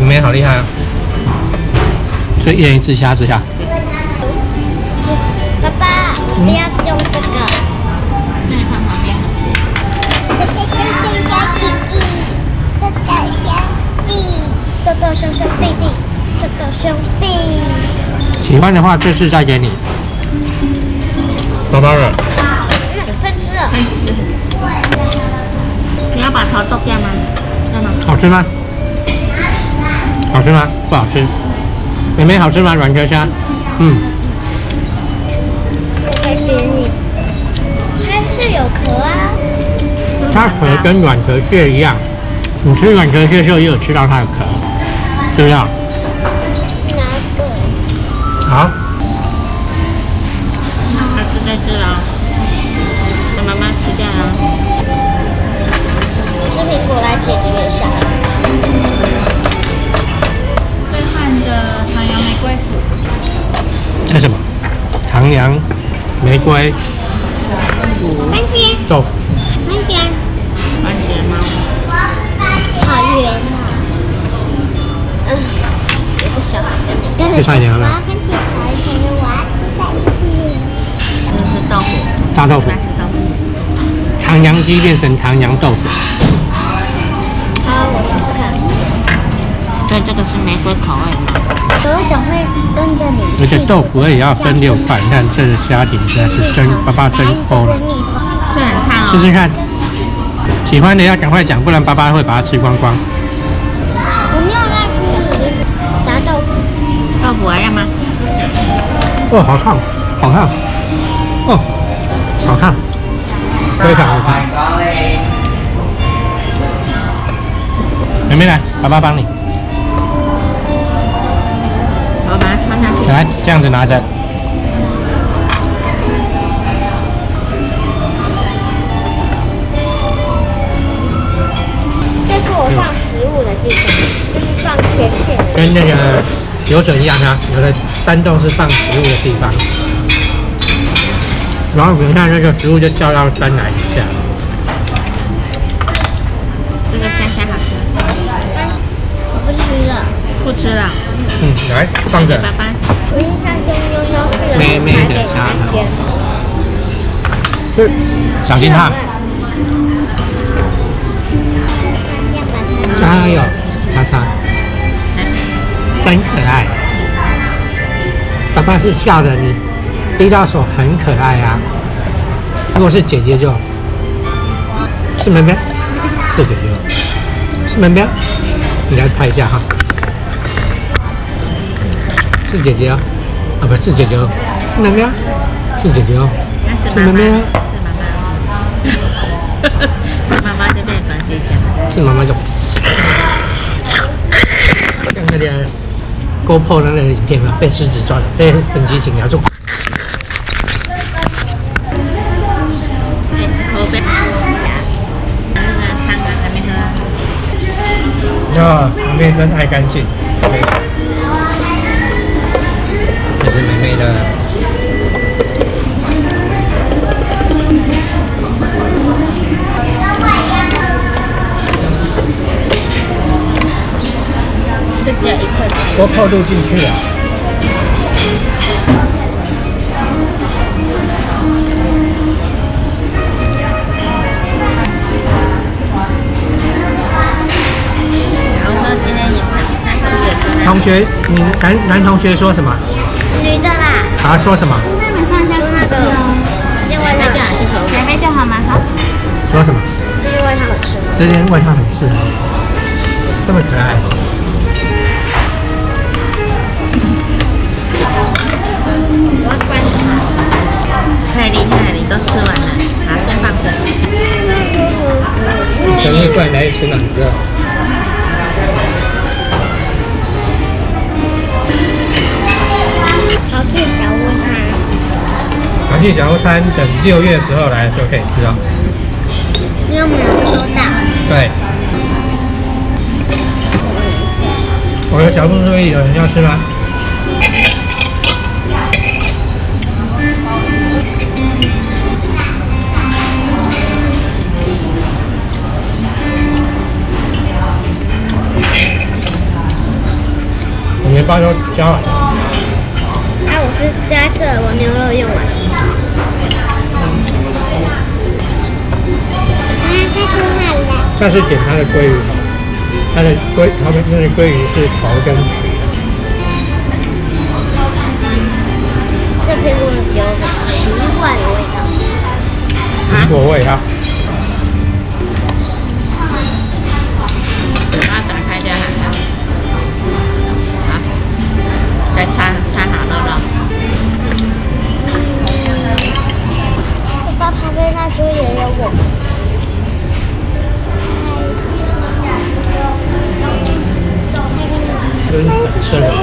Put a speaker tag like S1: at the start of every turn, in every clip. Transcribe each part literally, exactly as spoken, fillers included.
S1: 妹好厉害啊！所以一人一只虾子下。
S2: 爸爸，不要用这个。那你放旁边。豆豆兄兄弟弟，豆豆兄弟。
S1: 喜欢的话，这次再给你。包包了。
S2: 有分吃了。
S3: 可以吃。你要把头剁掉吗？要吗？
S1: 好吃吗？好吃吗？不好吃。妹妹好吃吗？软壳虾。嗯。
S2: 我再给你。它是有壳啊。
S1: 它壳跟软壳蟹一样，你吃软壳蟹的时候也有吃到它的壳，对不对？
S2: 拿对。
S1: 好。
S3: 还是在这了，让妈妈吃掉了。
S2: 吃苹果来解决一下。
S3: 兑换的唐扬玫瑰腐。
S1: 这什么？唐扬玫瑰
S2: 番茄。
S1: 豆腐。
S2: 番茄。
S3: 番茄猫。
S2: 好圆啊！嗯，有个小孩跟着。
S1: 就差一点了。
S2: 番茄好甜，我要吃番茄。
S3: 这是豆腐。
S1: 炸豆腐。
S3: 吃豆腐。
S1: 唐扬鸡变成唐扬豆腐。
S2: 好，我试试看。
S3: 所以这个是玫瑰口味吗？
S2: 手掌会跟着你。
S1: 而且豆腐也要分六块，你看这个家庭实在是真，爸爸真抠了。
S3: 这很烫哦。
S1: 试试看。喜欢的要赶快讲，不然爸爸会把它吃光光。
S2: 我没有让小吃炸豆腐。
S3: 豆腐还要吗？
S1: 哦，好烫，好烫。哦，好烫，非常好看。妹妹来，爸爸帮你。
S3: 我把它穿下去。
S1: 来，这样子拿着。
S2: 这是我放食物的地方，这是放甜点的。
S1: 跟那个有准一样啊，有的山洞是放食物的地方，然后等一下那个食物就掉到山崖底下。
S3: 这个虾虾好吃。
S2: 我不吃了。
S3: 不吃了。
S1: 嗯，来放着。
S3: 爸爸。
S2: 我印象中悠悠是有
S1: 妹妹的
S2: 给
S1: 虾
S2: 三天。
S1: 是，小心烫。加油，叉叉，真可爱。爸爸是笑的，你滴到手很可爱啊。如果是姐姐就，是妹妹，是姐姐，是妹妹，你来拍一下哈。是姐姐哦，啊不是姐姐哦，是妹妹啊，是姐姐哦，
S3: 是
S1: 妹妹啊，
S3: 是妈妈，是妈妈这边粉洗钱的，
S1: 是妈妈就。像那个 GoPro 的那个影片嘛，被狮子抓了，被本机警察住。
S3: 后边那个汤啊还没喝。
S1: 哦，妹妹真爱干净。这是妹妹的。
S2: 是只有一块。
S1: GoPro 录进去了。
S3: 假如说今天有男同学说，
S1: 同学，你男男同学说什么？
S2: 女的啦。
S1: 他说什么？
S2: 那马上下那个时间外套好吃，奶奶叫好吗？好。
S1: 说什么？
S2: 时间外套好吃。
S1: 时间外套很适合，这么可爱。
S2: 我要观察。
S3: 太厉害了，你都吃完了，好，先放着。
S1: 你生日快来吃哪个？
S2: 淘气小屋餐。
S1: 淘气小屋餐等六月的时候来的时候可以吃哦。
S2: 因为我们有收到。
S1: 对。我的小布说有人要吃吗？ 巴都加完了。
S2: 啊，我是加这，我牛肉用完。啊，太出好了。
S1: 下次点它的鲑鱼，它的鲑，他们那个鲑鱼是头跟皮。
S2: 这苹果有个奇怪的味道。
S1: 苹果味啊。
S3: 把它打开就好了。好，再擦擦好肉肉。
S2: 我爸旁边那桌也有我。
S1: 跟粉色的。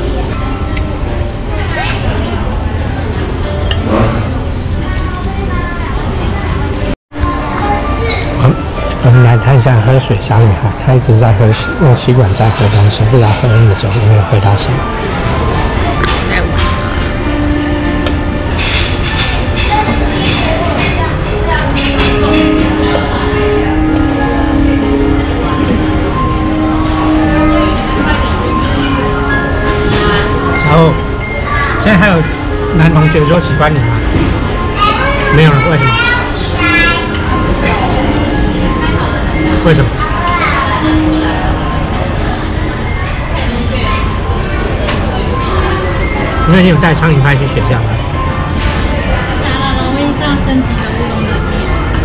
S1: 我们来看一下喝水小女孩，她一直在喝吸，用吸管在喝东西，不知道喝那么久有没有喝到什么。
S3: 来闻。
S1: 然后现在还有男同学说喜欢你吗？没有了，为什么？为什么？因为你有带苍蝇拍去学校吗？
S3: 拿了容易上升级的乌龙冷面。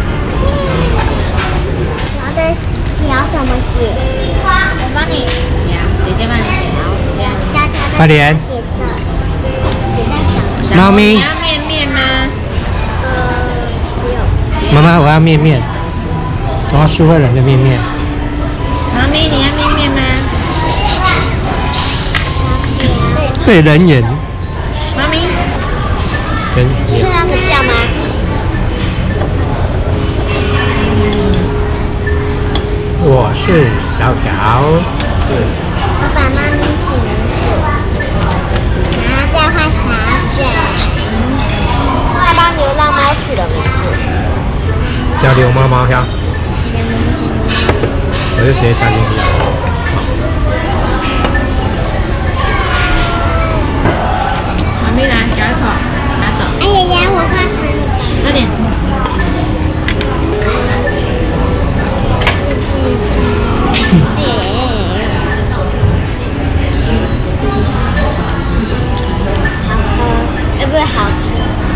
S2: 然后的条怎么写？我帮你。
S3: 姐姐帮你写，然后姐姐。
S2: 加它的
S1: 快点
S2: 写着，写在小的。
S1: 猫咪
S3: 你要面面吗？
S2: 呃，不用。
S1: 妈妈，我要面面，我要苏慧伦的面面。
S3: 猫咪，你要面面吗？
S1: 对人眼。
S3: 猫咪。
S1: 人
S2: 就是
S1: 眼。
S2: 那个叫吗？
S1: 我是小条。是。
S2: 我把猫咪起名字，然后再换小卷。他帮流浪猫取了名字。
S1: 叫流猫猫呀。我就直接加进去。
S3: 猫咪来，咬一口，拿走。
S2: 哎呀呀，我怕疼。
S3: 快点。
S2: 哎，不对，好吃。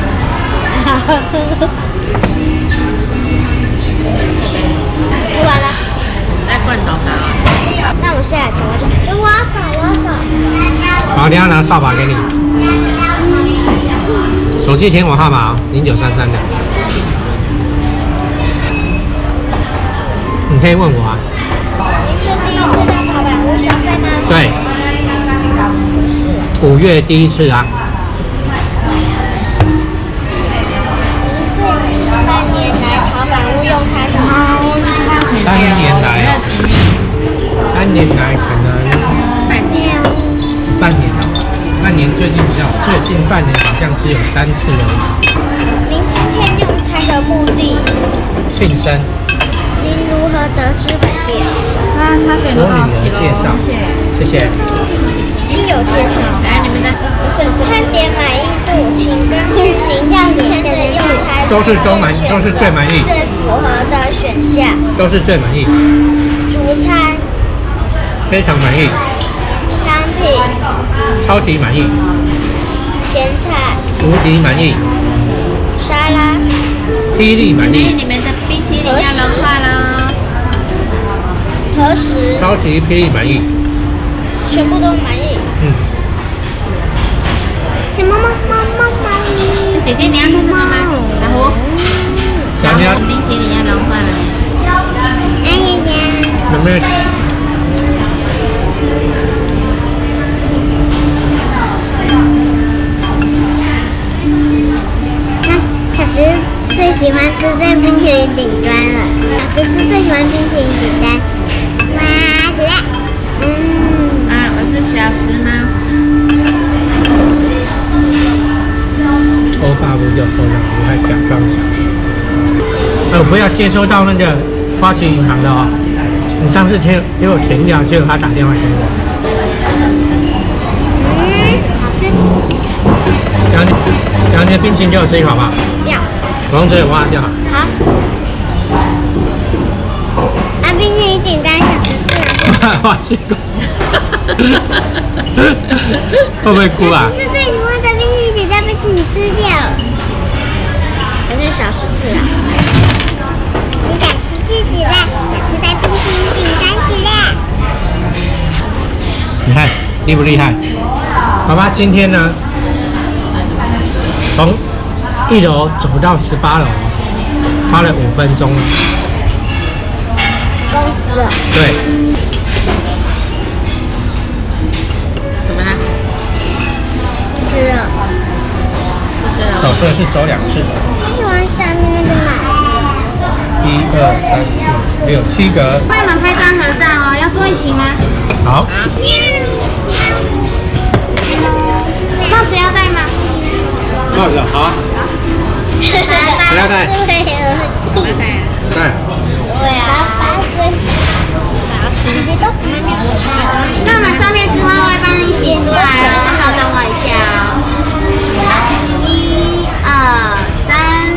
S2: 吃完了。
S3: 来罐头吧。
S2: 那我现在调就，我要扫，我要扫。
S1: 好，等一下拿扫把给你。手机填我号码零九三三的。你可以问我啊。
S2: 您是第一次到淘宝屋消费吗？
S1: 对。
S2: 不是。
S1: 五月第一次啊。
S2: 您最近半年来淘宝屋用餐几次？
S1: 三年来哦。三年来可能
S2: 半年。
S1: 半年哦，半年最近比较，最近半年好像只有三次而已。
S2: 您今天用餐的目的？
S1: 庆生。
S2: 您如何得知本店？
S3: 啊，差点都好
S1: 我女儿介绍，谢谢。
S2: 亲友介绍。
S3: 来，你们的
S2: 餐点满意度，请根据您今天的用餐
S1: 都是都满，都是最满意，
S2: 最符合的选项。
S1: 都是最满意。
S2: 主餐。
S1: 非常满意。
S2: 汤品。
S1: 超级满意。
S2: 前菜。
S1: 无敌满意。
S2: 沙拉。
S1: 霹雳满意。
S3: 你们的冰淇淋要融化了。
S2: 何时？
S1: 超级霹雳满意。
S2: 全部都满意。
S1: 嗯。
S2: 请妈妈妈妈妈咪。
S3: 姐姐，你要吃这个吗？小胡。
S1: 小喵。
S3: 冰淇淋要融化了。
S2: 哎呀呀。
S1: 有没有？
S2: 小石最喜欢吃这冰淇淋顶端了。小石是最喜欢冰淇淋顶端。哇塞！嗯。
S3: 啊，我是小石吗？
S1: 欧巴不就欧了，我还假装小石。哎，我不要接收到那个花旗银行的哦。你上次填给我填掉，结果他打电话给我。
S2: 吃。
S1: 然后你，然后你的冰淇淋给我吃一口好不好？
S2: 要。
S1: 我用嘴挖就好。
S2: 好。啊，冰淇淋简单小十四啊。
S1: 挖这个。会不会哭啊？
S2: 是最喜欢的冰淇淋姐姐被你吃掉。我是小十四啊。是小十四子啦，想吃的冰淇淋饼干子啦。
S1: 你看厉不厉害？爸爸今天呢，从一楼走到十八楼，花了五分钟了。
S2: 公司哦。
S1: 对。
S3: 怎么啦？
S2: 吃了。
S3: 不吃了。
S1: 走，所以是走两次。
S2: 我喜欢下面那个奶。
S1: 一二三四六七个。
S3: 帮你们拍张合照哦，要坐一起吗？
S1: 好。
S3: 帽子要戴吗？
S1: 帽子好啊。不要戴。
S2: 对了。
S1: 戴。
S2: 对啊。八岁。
S3: 那我们照片之后会帮你洗出来哦，稍等我一下哦。一、二、三。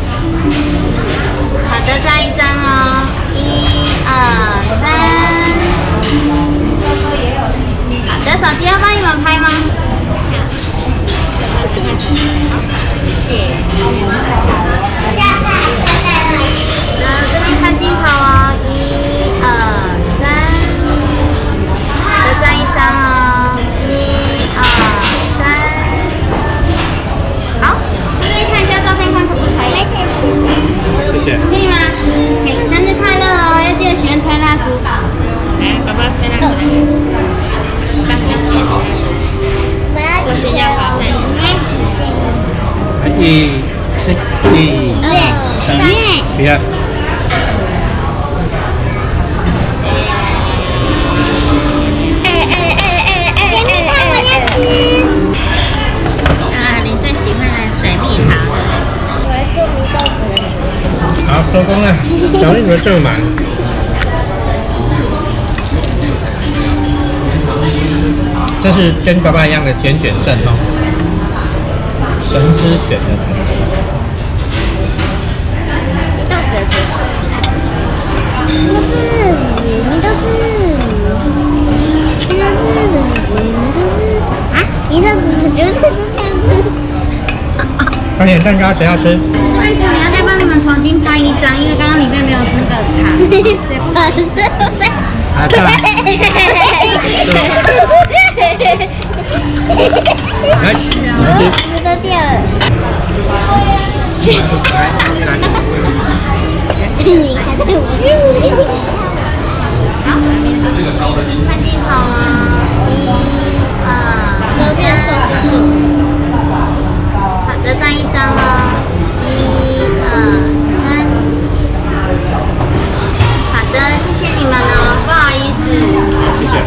S3: 好的，再一张哦。一、二、三。好的，手机要帮你们拍吗？谢谢。然后这边看镜头哦，一、二、三。好的，再一张哦。一、二、三。好，这边看一下照片，看可不可以？
S1: 谢谢。
S3: 可以吗？可以，生日快乐哦！要记得喜欢吹蜡烛。来，爸爸吹蜡烛。刚刚开始。
S2: 我要
S3: 首先要好看。
S1: 一、一、
S2: 三、
S1: 不要。
S2: 哎哎哎哎哎！甜蜜糖我要吃。
S3: 啊，你最喜欢的水蜜桃。
S2: 我来做蜜豆子的主子。
S1: 好，收工了。小丽怎么这么忙？这是跟爸爸一样的卷卷症哦，神之选的。
S2: 蜜豆子的主子。蜜豆子，蜜豆子，蜜豆子，蜜豆子。啊，蜜豆子就是这样子。
S1: 快点，蛋糕谁要吃？
S3: 这边主要再帮你们重新拍一张，因为刚刚里面没有那个卡。
S2: 对，不是。
S1: 啊，再来。来，你们吃。
S2: 蜜都掉了。
S1: 来，来。
S2: 你看在我的时间里面。
S3: 好，看镜头啊，一、二，
S2: 这边手指数。
S3: 好的，再一张哦，一、二、三。好的，谢谢你们哦，不好意思。
S1: 谢谢。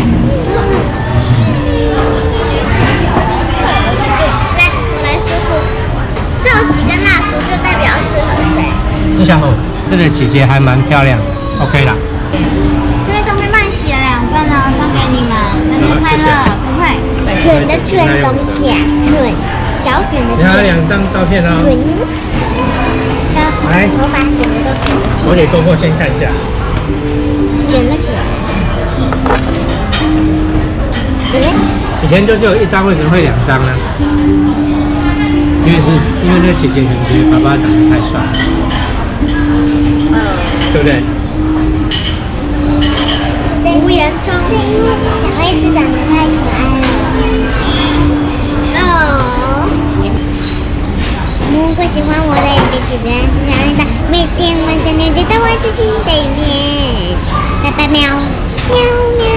S2: 来，我来数数，这有几根蜡烛就代表适合谁。
S1: 你想哦，这个姐姐还蛮漂亮的 ，OK 啦。
S3: 这边上面帮你洗了两份哦，送给你们，生日快乐，不会。
S2: 卷的卷怎么写啊？卷，小卷的
S1: 你还有
S2: 卷。
S1: 两张照片哦。
S2: 卷起来。
S1: 来，
S2: 我把整个都卷了起来。
S1: 我给婆婆先看一下。
S2: 卷了起来。
S1: 以前就只有一张，为什么会两张呢？因为是因为那个姐姐可能觉得爸爸长得太帅，对不对？
S2: 无言中是因为小黑子长得太可爱了。哦。如果喜欢我的影片，记得按下小铃铛，每天晚上六点到晚上七点的影片。拜拜喵，喵喵。